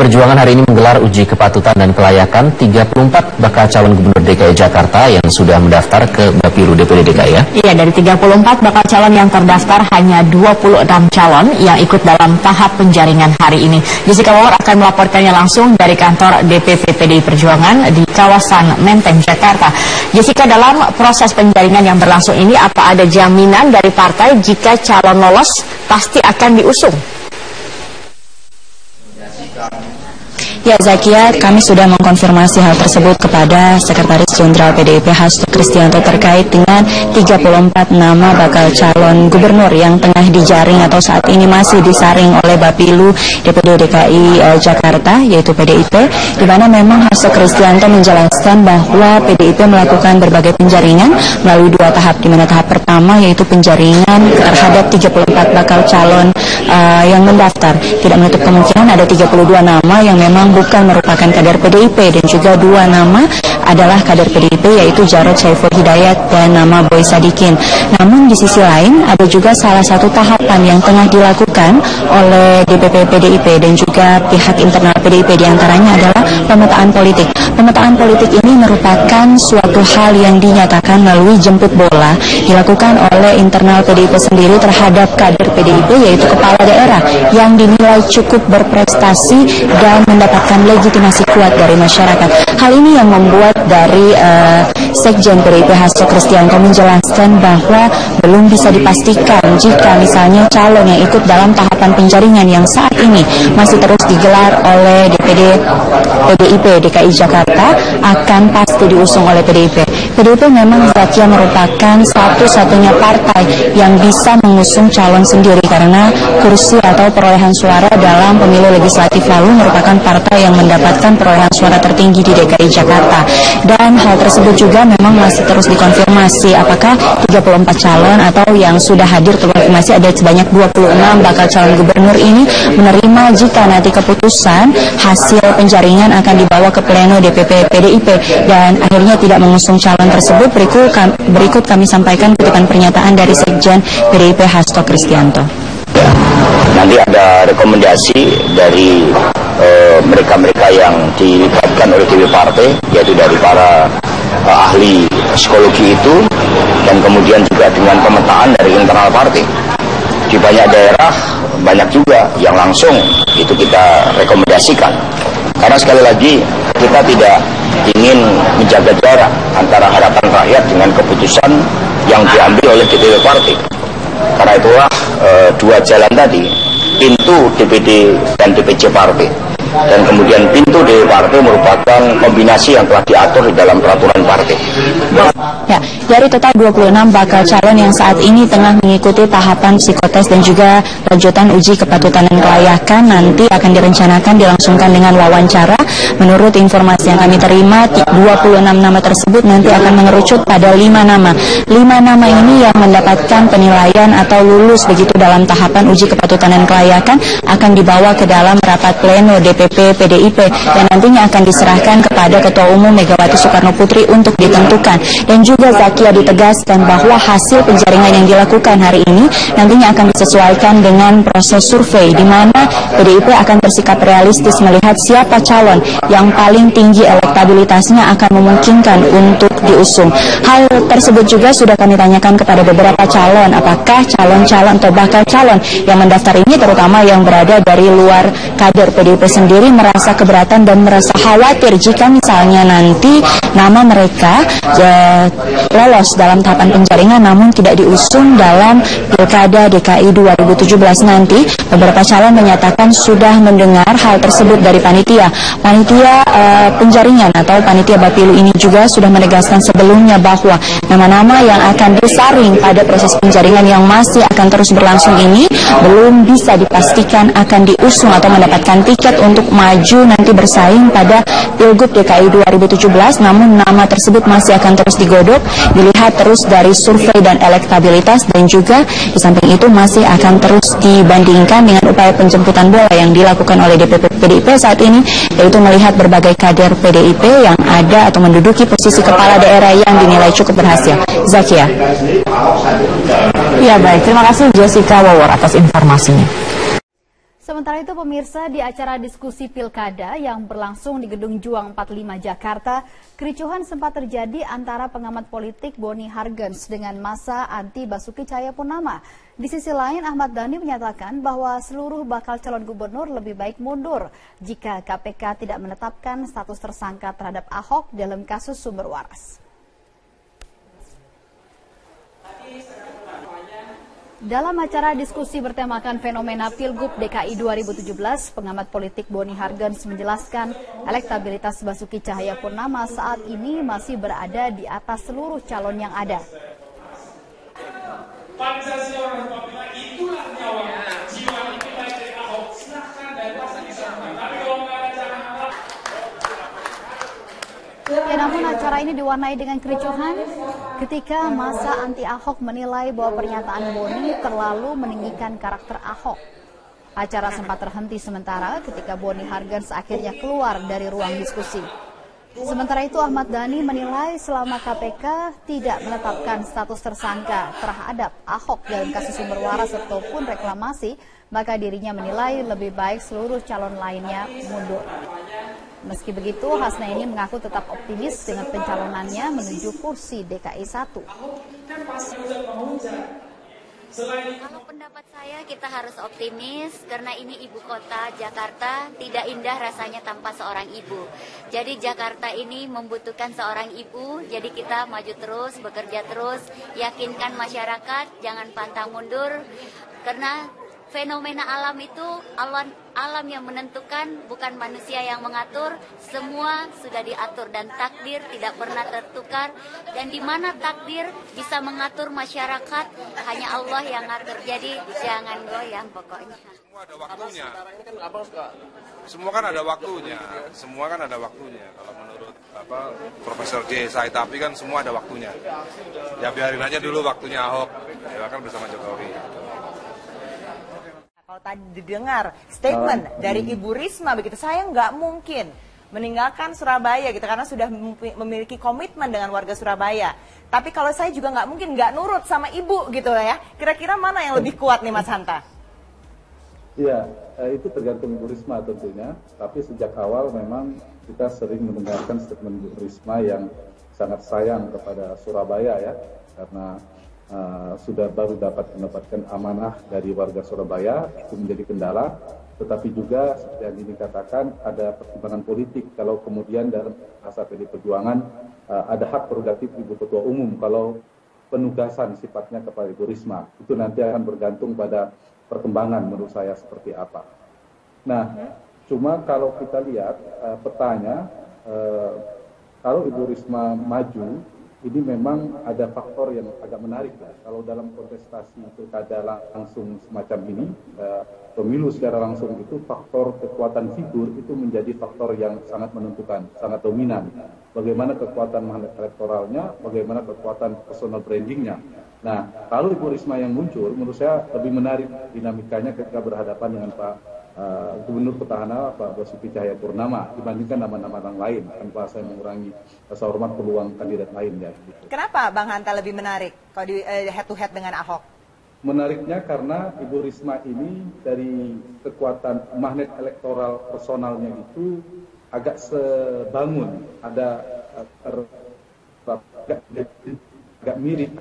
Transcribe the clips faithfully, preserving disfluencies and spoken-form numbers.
Perjuangan hari ini menggelar uji kepatutan dan kelayakan tiga puluh empat bakal calon gubernur D K I Jakarta yang sudah mendaftar ke Bapilu D P D D K I ya. Iya, dari tiga puluh empat bakal calon yang terdaftar hanya dua puluh enam calon yang ikut dalam tahap penjaringan hari ini. Jessica Wawor akan melaporkannya langsung dari kantor D P P P D I Perjuangan di kawasan Menteng, Jakarta. Jessica, dalam proses penjaringan yang berlangsung ini, apa ada jaminan dari partai jika calon lolos pasti akan diusung? Ya, Zakia, kami sudah mengkonfirmasi hal tersebut kepada Sekretaris Jenderal P D I P Hasto Kristianto terkait dengan tiga puluh empat nama bakal calon gubernur yang tengah dijaring atau saat ini masih disaring oleh Bapilu D P D D K I eh, Jakarta, yaitu P D I P, di mana memang Hasto Kristianto menjelaskan bahwa P D I P melakukan berbagai penjaringan melalui dua tahap, di mana tahap pertama yaitu penjaringan terhadap tiga puluh empat bakal calon uh, yang mendaftar. Tidak menutup kemungkinan ada tiga puluh dua nama yang memang bukan merupakan kader P D I P, dan juga dua nama adalah kader P D I P, yaitu Jarod Saiful Hidayat dan nama Boy Sadikin. Namun di sisi lain ada juga salah satu tahapan yang tengah dilakukan oleh D P P P D I P dan juga pihak internal P D I P, diantaranya adalah pemetaan politik. Pemetaan politik ini merupakan suatu hal yang dinyatakan melalui jemput bola dilakukan oleh internal P D I P sendiri terhadap kader P D I P, yaitu kepala daerah yang dinilai cukup berprestasi dan mendapatkan legitimasi kuat dari masyarakat. Hal ini yang membuat dari uh, Sekjen P D I P Hasto Kristianto menjelaskan bahwa belum bisa dipastikan jika misalnya calon yang ikut dalam tahapan penjaringan yang saat ini masih terus digelar oleh D P D P D I P D K I Jakarta akan pasti diusung oleh P D I P. P D I P memang Zakia merupakan satu-satunya partai yang bisa mengusung calon sendiri karena kursi atau perolehan suara dalam pemilu legislatif lalu merupakan partai yang mendapatkan perolehan suara tertinggi di D K I Jakarta. Dan hal tersebut juga memang masih terus dikonfirmasi apakah tiga puluh empat calon atau yang sudah hadir terkonfirmasi ada sebanyak dua puluh enam bakal calon gubernur ini menerima jika nanti keputusan hasil penjaringan akan dibawa ke pleno D P P P D I P dan akhirnya tidak mengusung calon tersebut. Berikut kami, berikut kami sampaikan kutipan pernyataan dari Sekjen P D I P Hasto Kristianto. Ya, nanti ada rekomendasi dari mereka-mereka uh, yang dilibatkan oleh D P partai, yaitu dari para uh, ahli psikologi itu, dan kemudian juga dengan pemetaan dari internal partai. Di banyak daerah banyak juga yang langsung itu kita rekomendasikan, karena sekali lagi kita tidak ingin menjaga jarak antara harapan rakyat dengan keputusan yang diambil oleh D P P partai. Karena itulah e, dua jalan tadi, pintu D P D dan D P C partai, dan kemudian pintu D P partai merupakan kombinasi yang telah diatur di dalam peraturan partai. Ya, dari total dua puluh enam bakal calon yang saat ini tengah mengikuti tahapan psikotes dan juga lanjutan uji kepatutan dan kelayakan, nanti akan direncanakan dilangsungkan dengan wawancara. Menurut informasi yang kami terima, dua puluh enam nama tersebut nanti akan mengerucut pada lima nama. lima nama ini yang mendapatkan penilaian atau lulus begitu dalam tahapan uji kepatutan dan kelayakan akan dibawa ke dalam rapat pleno D P P P D I P dan nantinya akan diserahkan kepada Ketua Umum Megawati Soekarno Putri untuk ditentukan. Dan juga Zakia ditegaskan bahwa hasil penjaringan yang dilakukan hari ini nantinya akan disesuaikan dengan proses survei, di mana P D I P akan bersikap realistis melihat siapa calon yang paling tinggi elektabilitasnya akan memungkinkan untuk diusung. Hal tersebut juga sudah kami tanyakan kepada beberapa calon, apakah calon-calon atau bakal calon yang mendaftar ini, terutama yang berada dari luar kader P D I P sendiri, merasa keberatan dan merasa khawatir jika misalnya nanti nama mereka uh, lolos dalam tahapan penjaringan namun tidak diusung dalam Pilkada D K I dua ribu tujuh belas nanti. Beberapa calon menyatakan sudah mendengar hal tersebut dari panitia. Panitia uh, penjaringan atau panitia Bapilu ini juga sudah menegaskan sebelumnya bahwa nama-nama yang akan disaring pada proses penjaringan yang masih akan terus berlangsung ini belum bisa dipastikan akan diusung atau mendapatkan tiket untuk maju nanti bersaing pada Pilgub D K I dua ribu tujuh belas, namun nama tersebut masih akan terus digodok, dilihat terus dari survei dan elektabilitas, dan juga di samping itu masih akan terus dibandingkan dengan upaya penjemputan bola yang dilakukan oleh D P P P D I P saat ini, yaitu melihat berbagai kader P D I P yang ada atau menduduki posisi kepala daerah yang dinilai cukup berhasil. Zakia. Ya baik, terima kasih Jessica Wawor atas informasinya. Sementara itu pemirsa, di acara diskusi pilkada yang berlangsung di Gedung Juang empat puluh lima Jakarta, kericuhan sempat terjadi antara pengamat politik Boni Hargens dengan massa anti Basuki Cahayapurnama. Di sisi lain, Ahmad Dhani menyatakan bahwa seluruh bakal calon gubernur lebih baik mundur jika K P K tidak menetapkan status tersangka terhadap Ahok dalam kasus sumber waras. Dalam acara diskusi bertemakan fenomena Pilgub D K I dua ribu tujuh belas, pengamat politik Boni Hargens menjelaskan elektabilitas Basuki Cahayapurnama saat ini masih berada di atas seluruh calon yang ada. Pancasila dan Papua itulah nyawa, jiwa itu baik dari Ahok, silahkan dan pasti bisa menang. Tapi kalau nggak ada jangan harap. Ya, namun acara ini diwarnai dengan kericuhan ketika massa anti Ahok menilai bahwa pernyataan Boni terlalu meninggikan karakter Ahok. Acara sempat terhenti sementara ketika Boni Hargens akhirnya keluar dari ruang diskusi. Sementara itu Ahmad Dhani menilai selama K P K tidak menetapkan status tersangka terhadap Ahok dalam kasus sumber waras ataupun reklamasi, maka dirinya menilai lebih baik seluruh calon lainnya mundur. Meski begitu, Hasnaini mengaku tetap optimis dengan pencalonannya menuju kursi D K I satu. Kalau pendapat saya, kita harus optimis karena ini ibu kota Jakarta, tidak indah rasanya tanpa seorang ibu. Jadi Jakarta ini membutuhkan seorang ibu, jadi kita maju terus, bekerja terus, yakinkan masyarakat, jangan pantang mundur, karena fenomena alam itu alam, alam yang menentukan, bukan manusia yang mengatur. Semua sudah diatur dan takdir tidak pernah tertukar. Dan di mana takdir bisa mengatur masyarakat, hanya Allah yang ngatur. Jadi jangan goyang pokoknya. Semua ada waktunya. Semua kan ada waktunya. Semua kan ada waktunya. Kalau menurut apa Profesor J. Saitapi kan semua ada waktunya. Ya biarin aja dulu waktunya Ahok. Ya kan bersama Jokowi. Kalau tadi didengar statement oh, dari Ibu Risma begitu, saya nggak mungkin meninggalkan Surabaya gitu karena sudah memiliki komitmen dengan warga Surabaya. Tapi kalau saya juga nggak mungkin nggak nurut sama ibu gitu ya. Kira-kira mana yang lebih kuat nih Mas Hanta? Iya, itu tergantung Ibu Risma tentunya. Tapi sejak awal memang kita sering mendengarkan statement Ibu Risma yang sangat sayang kepada Surabaya ya, karena Uh, sudah baru dapat mendapatkan amanah dari warga Surabaya, itu menjadi kendala, tetapi juga seperti yang dikatakan ada pertimbangan politik kalau kemudian dalam bahasa P D I Perjuangan uh, ada hak prerogatif Ibu Ketua Umum kalau penugasan sifatnya kepada Ibu Risma, itu nanti akan bergantung pada perkembangan menurut saya seperti apa. Nah, cuma kalau kita lihat uh, petanya, uh, kalau Ibu Risma maju, ini memang ada faktor yang agak menarik ya. Kalau dalam kontestasi pilkada langsung semacam ini, eh, pemilu secara langsung itu faktor kekuatan figur itu menjadi faktor yang sangat menentukan, sangat dominan. Bagaimana kekuatan magnet elektoralnya, bagaimana kekuatan personal brandingnya. Nah, kalau Ibu Risma yang muncul, menurut saya lebih menarik dinamikanya ketika berhadapan dengan Pak Uh, Gubernur Petahana Pak Basuki Cahayapurnama dibandingkan nama-nama yang lain tanpa saya mengurangi rasa hormat peluang kandidat lain ya. Gitu. Kenapa Bang Hanta lebih menarik kalau di uh, head to head dengan Ahok? Menariknya karena Ibu Risma ini dari kekuatan magnet elektoral personalnya itu agak sebangun, ada uh, agak, agak mirip.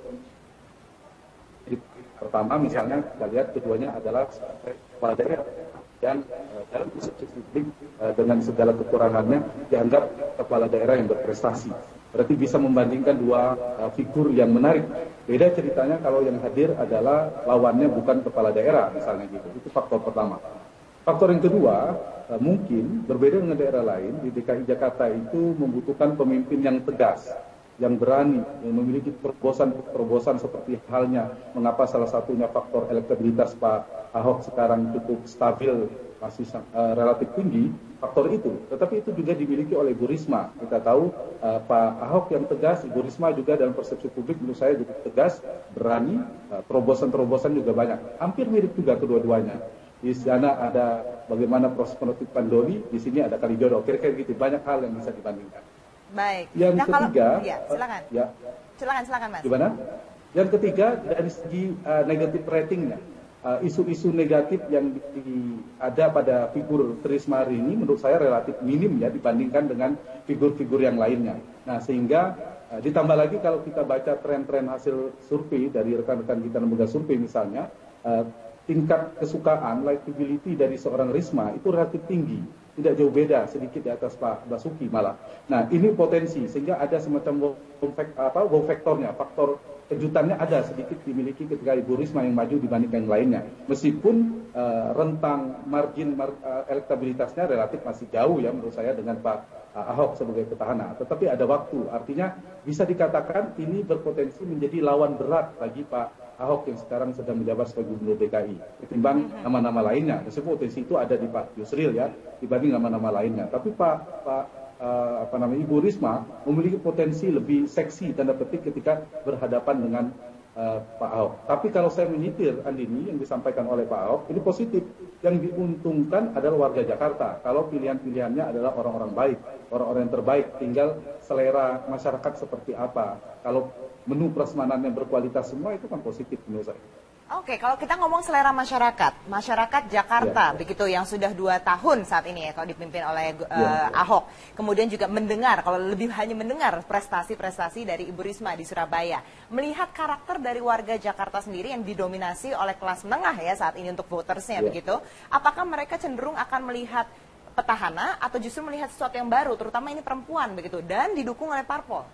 Pertama misalnya kita lihat keduanya adalah kepala daerah yang uh, dalam persepsi publik uh, dengan segala kekurangannya dianggap kepala daerah yang berprestasi. Berarti bisa membandingkan dua uh, figur yang menarik. Beda ceritanya kalau yang hadir adalah lawannya bukan kepala daerah misalnya gitu. Itu faktor pertama. Faktor yang kedua, uh, mungkin berbeda dengan daerah lain, di D K I Jakarta itu membutuhkan pemimpin yang tegas, yang berani, yang memiliki terobosan-terobosan seperti halnya mengapa salah satunya faktor elektabilitas Pak Ahok sekarang cukup stabil, masih uh, relatif tinggi, faktor itu. Tetapi itu juga dimiliki oleh Ibu Risma. Kita tahu uh, Pak Ahok yang tegas, Ibu Risma juga dalam persepsi publik menurut saya juga tegas, berani, uh, terobosan-terobosan juga banyak. Hampir mirip juga kedua-duanya. Di sana ada bagaimana proses penertiban Doli, di sini ada Kalijodo. Kira-kira gitu, banyak hal yang bisa dibandingkan. Baik. Yang nah, ketiga, kalau, ya, silakan. Ya. Silakan, silakan Mas. Gimana? Yang ketiga dari segi uh, negatif ratingnya. isu-isu uh, negatif yang di, di, ada pada figur Risma hari ini menurut saya relatif minim ya dibandingkan dengan figur-figur yang lainnya. Nah sehingga uh, ditambah lagi kalau kita baca tren-tren hasil survei dari rekan-rekan kita lembaga survei misalnya, uh, tingkat kesukaan, likability dari seorang Risma itu relatif tinggi. Tidak jauh beda, sedikit di atas Pak Basuki malah. Nah ini potensi, sehingga ada semacam wow faktornya, faktor kejutannya ada sedikit dimiliki ketika Ibu Risma yang maju dibandingkan yang lainnya. Meskipun uh, rentang margin mar, uh, elektabilitasnya relatif masih jauh ya menurut saya dengan Pak uh, Ahok sebagai petahana. Tetapi ada waktu, artinya bisa dikatakan ini berpotensi menjadi lawan berat bagi Pak Ahok yang sekarang sedang menjabat sebagai Gubernur D K I ketimbang nama-nama lainnya. Meskipun potensi itu ada di Pak Yusril ya dibanding nama-nama lainnya. Tapi Pak Pak uh, apa namanya Ibu Risma memiliki potensi lebih seksi tanda petik ketika berhadapan dengan uh, Pak Ahok. Tapi kalau saya menyitir Andini yang disampaikan oleh Pak Ahok ini positif. Yang diuntungkan adalah warga Jakarta. Kalau pilihan-pilihannya adalah orang-orang baik, orang-orang yang terbaik, tinggal selera masyarakat seperti apa. Kalau menu prasmanan yang berkualitas semua itu kan positif menurut saya. Oke, kalau kita ngomong selera masyarakat, masyarakat Jakarta, ya, begitu yang sudah dua tahun saat ini ya, kalau dipimpin oleh uh, ya, Ahok, kemudian juga mendengar, kalau lebih hanya mendengar prestasi-prestasi dari Ibu Risma di Surabaya, melihat karakter dari warga Jakarta sendiri yang didominasi oleh kelas menengah ya saat ini untuk votersnya ya, begitu, apakah mereka cenderung akan melihat petahana atau justru melihat sesuatu yang baru, terutama ini perempuan begitu, dan didukung oleh parpol?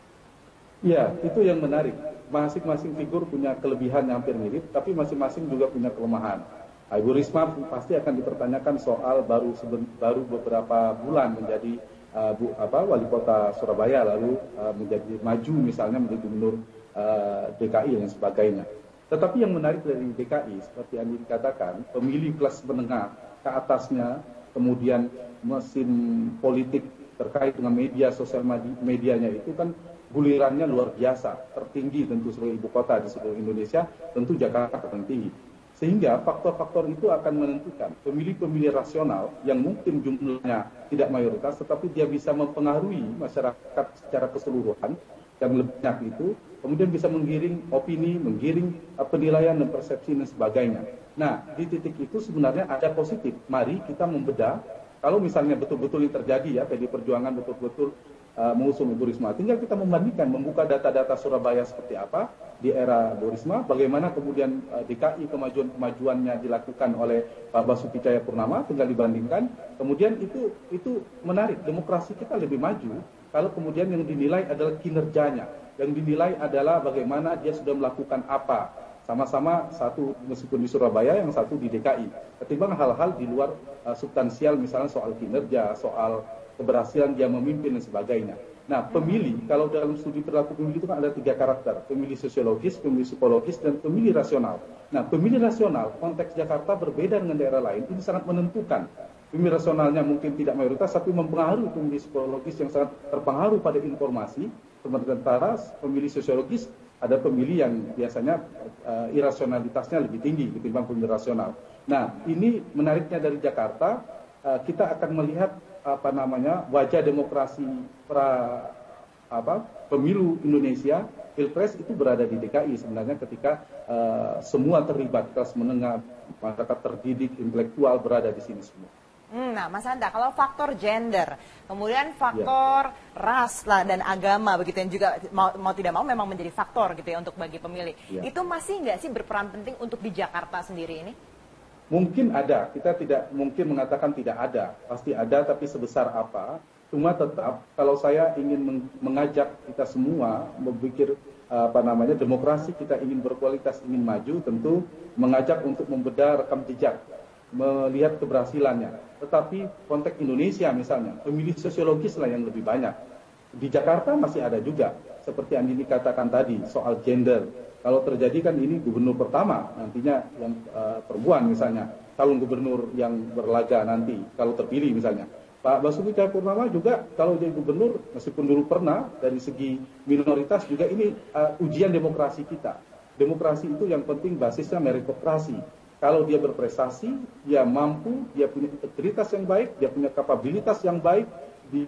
Ya, itu yang menarik. Masing-masing figur punya kelebihan yang hampir mirip, tapi masing-masing juga punya kelemahan. Ibu Risma pasti akan dipertanyakan soal baru seben, baru beberapa bulan menjadi uh, bu, apa, wali kota Surabaya, lalu uh, menjadi maju misalnya menjadi gubernur uh, D K I dan sebagainya. Tetapi yang menarik dari D K I, seperti yang dikatakan, pemilih kelas menengah ke atasnya, kemudian mesin politik terkait dengan media sosial medianya itu kan gulirannya luar biasa, tertinggi tentu sebagai ibu kota di seluruh Indonesia, tentu Jakarta tertinggi. Sehingga faktor-faktor itu akan menentukan pemilih-pemilih rasional yang mungkin jumlahnya tidak mayoritas, tetapi dia bisa mempengaruhi masyarakat secara keseluruhan yang lebih banyak itu, kemudian bisa menggiring opini, menggiring penilaian dan persepsi dan sebagainya. Nah, di titik itu sebenarnya ada positif. Mari kita membedah, kalau misalnya betul-betul ini terjadi ya, P D I Perjuangan betul-betul Uh, mengusung Ibu Risma. Tinggal kita membandingkan, membuka data-data Surabaya seperti apa di era Ibu Risma, bagaimana kemudian uh, D K I kemajuan-kemajuannya dilakukan oleh Pak Basuki Cahayapurnama, tinggal dibandingkan. Kemudian itu itu menarik, demokrasi kita lebih maju kalau kemudian yang dinilai adalah kinerjanya, yang dinilai adalah bagaimana dia sudah melakukan apa. Sama-sama satu meskipun di Surabaya, yang satu di D K I. Ketimbang hal-hal di luar uh, substansial, misalnya soal kinerja, soal keberhasilan dia memimpin dan sebagainya. Nah, pemilih, kalau dalam studi perilaku pemilih itu kan ada tiga karakter, pemilih sosiologis, pemilih psikologis, dan pemilih rasional. Nah, pemilih rasional, konteks Jakarta berbeda dengan daerah lain, ini sangat menentukan. Pemilih rasionalnya mungkin tidak mayoritas, tapi mempengaruhi pemilih psikologis yang sangat terpengaruh pada informasi. Sementara pemilih sosiologis, ada pemilih yang biasanya uh, irasionalitasnya lebih tinggi ketimbang pemilih rasional. Nah, ini menariknya dari Jakarta, uh, kita akan melihat apa namanya wajah demokrasi pra apa pemilu Indonesia Pilpres itu berada di D K I sebenarnya ketika uh, semua terlibat, kelas menengah, masyarakat terdidik, intelektual berada di sini semua. Hmm, nah, Mas Hanta, kalau faktor gender, kemudian faktor ya, ras lah dan agama begitu yang juga mau, mau tidak mau memang menjadi faktor gitu ya untuk bagi pemilih. Ya. Itu masih nggak sih berperan penting untuk di Jakarta sendiri ini? Mungkin ada, kita tidak mungkin mengatakan tidak ada, pasti ada, tapi sebesar apa. Cuma tetap kalau saya ingin mengajak kita semua berpikir apa namanya demokrasi kita ingin berkualitas, ingin maju, tentu mengajak untuk membedah rekam jejak, melihat keberhasilannya. Tetapi konteks Indonesia misalnya, pemilih sosiologis lah yang lebih banyak. Di Jakarta masih ada juga, seperti yang dikatakan tadi soal gender. Kalau terjadi kan ini gubernur pertama nantinya yang uh, perempuan misalnya, calon gubernur yang berlaga nanti kalau terpilih misalnya. Pak Basuki Cahayapurnama juga kalau jadi gubernur meskipun dulu pernah dari segi minoritas juga ini uh, ujian demokrasi kita. Demokrasi itu yang penting basisnya meritokrasi. Kalau dia berprestasi, dia mampu, dia punya integritas yang baik, dia punya kapabilitas yang baik di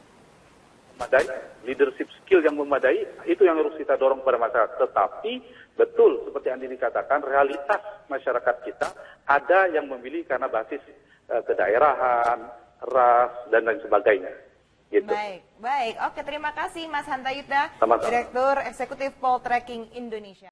memadai, leadership skill yang memadai, itu yang harus kita dorong pada masyarakat. Tetapi betul seperti yang dikatakan, realitas masyarakat kita ada yang memilih karena basis uh, kedaerahan, ras, dan lain sebagainya. Gitu. Baik, baik. Oke, terima kasih Mas Hanta Yuda, Sama-sama. Direktur Eksekutif Poltreking Indonesia.